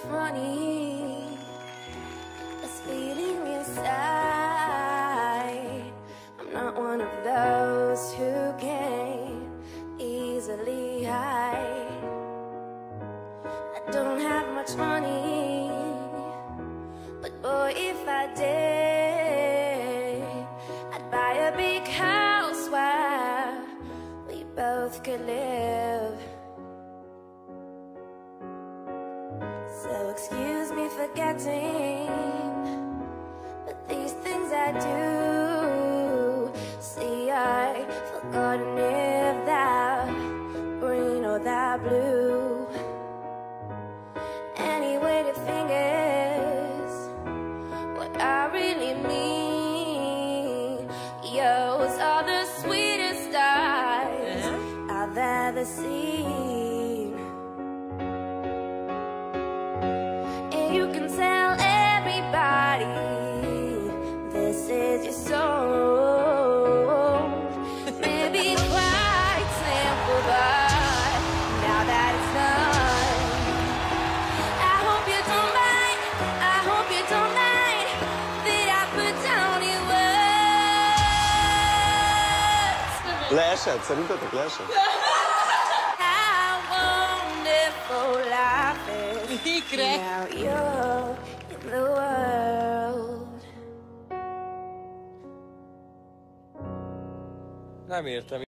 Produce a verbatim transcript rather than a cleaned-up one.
funny, this feeling inside. I'm not one of those who can easily hide. I don't have much money, but boy, if I did, I'd buy a big house where we both could live. So excuse me for getting, but these things I do. See, I forgotten if that green or that blue. Anyway, the thing is, what I really mean, yours are the sweetest eyes I've ever seen. And you can tell everybody this is your soul. Maybe quite simple, but now that it's done, I hope you don't mind, I hope you don't mind that I put down your words. Leesett, szerintetek leesett? How wonderful life is. Mikre? Now you're in the world. Nem értem.